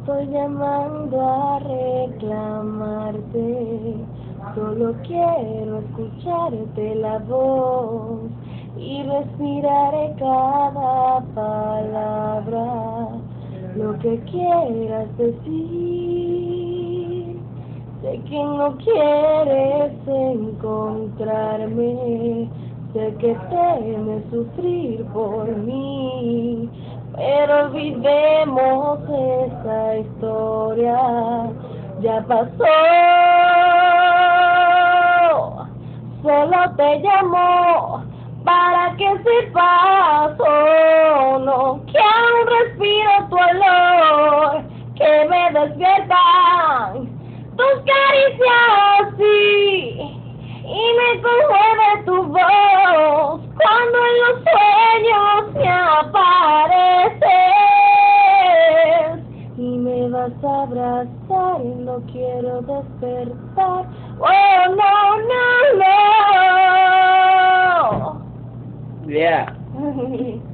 estoy llamando a reclamarte, solo quiero escucharte la voz y respiraré cada palabra, lo que quieras decir. Sé que no quieres encontrarme, sé que temes sufrir por mí, pero olvidemos esa historia, ya pasó. Solo te llamo para que sepas, oh, no, que aún respiro tu olor, que me despiertan tus caricias, sí, y me conmueve tu voz cuando en los sueños me apareces y me vas a abrazar y no quiero despertar. Oh, no, no, no. Yeah.